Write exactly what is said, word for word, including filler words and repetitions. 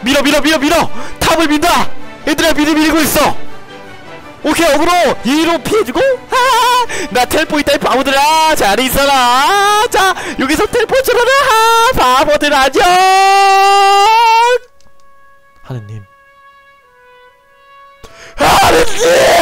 밀어 밀어 밀어 밀어. 탑을 민다. 얘들아 미리 밀고 있어. 오케이 어그로 예의로 피해주고. 하하 나 텔포 있다 이 바보들아. 잘 있어라. 자 여기서 텔포 쳐라. 하 바보들 안녕. 하느님 하느님